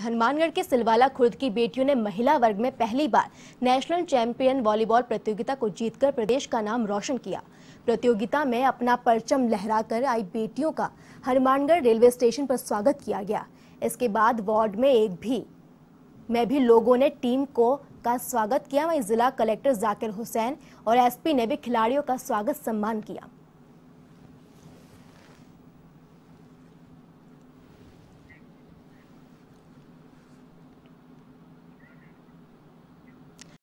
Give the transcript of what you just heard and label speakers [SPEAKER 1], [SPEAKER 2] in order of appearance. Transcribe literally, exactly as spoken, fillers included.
[SPEAKER 1] हनुमानगढ़ के सिलवाला खुर्द की बेटियों ने महिला वर्ग में पहली बार नेशनल चैंपियन वॉलीबॉल प्रतियोगिता को जीतकर प्रदेश का नाम रोशन किया। प्रतियोगिता में अपना परचम लहराकर आई बेटियों का हनुमानगढ़ रेलवे स्टेशन पर स्वागत किया गया। इसके बाद वार्ड में एक भी में भी लोगों ने टीम को का स्वागत किया। वहीं जिला कलेक्टर जाकिर हुसैन और एसपी ने भी खिलाड़ियों का स्वागत सम्मान किया।